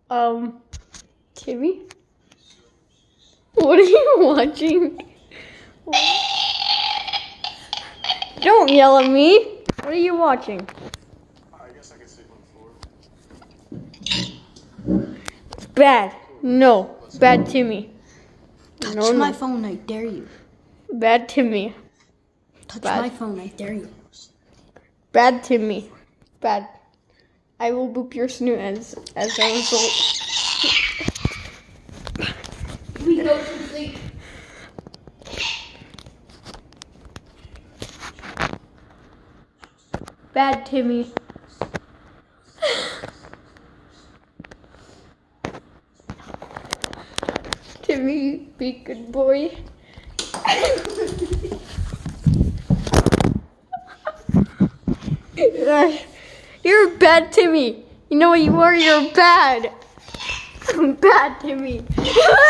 Timmy? What are you watching? Don't yell at me. What are you watching? I guess I could sleep on the floor. It's bad. No. Bad Timmy. Touch my phone, I dare you. Bad Timmy. Touch Bad. my phone, I dare you. Bad Timmy. Bad. I will boop your snoot as a result. We go to sleep. Bad Timmy. Timmy, be good boy. You're a bad Timmy. You know what you are? You're bad. Bad Timmy.